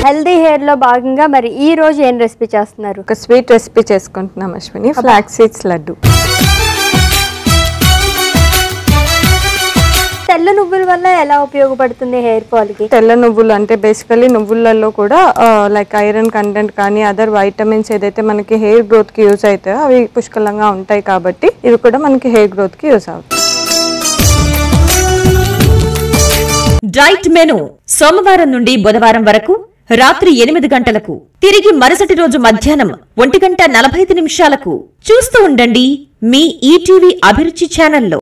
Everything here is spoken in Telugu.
హెల్దీ హెయిర్ లో భాగంగా మరి ఈ రోజు ఏం రెసిపీ చేస్తున్నారు? ఒక స్వీట్ రెసిపీ చేసుకుంటున్నాం అశ్విని, ఫ్లాక్స్ సీడ్స్ లడ్డు. తెల్ల నువ్వుల వల్ల ఎలా ఉపయోగపడుతుంది హెయిర్ ఫాల్ కి? తెల్ల నువ్వులు అంటే బేసికలీ నువ్వులలో కూడా లైక్ ఐరన్ కంటెంట్ కానీ అదర్ వైటమిన్స్ ఏదైతే మనకి హెయిర్ గ్రోత్ కి యూజ్ అవుతాయో అవి పుష్కలంగా ఉంటాయి కాబట్టి ఇవి కూడా మనకి హెయిర్ గ్రోత్ కి యూజ్ అవుతాయి. డైట్ మెను సోమవారం నుండి బుధవారం వరకు రాత్రి 8 గంటలకు, తిరిగి మరుసటి రోజు మధ్యాహ్నం 1:45 చూస్తూ ఉండండి మీ ఈటీవీ అభిరుచి ఛానల్లో.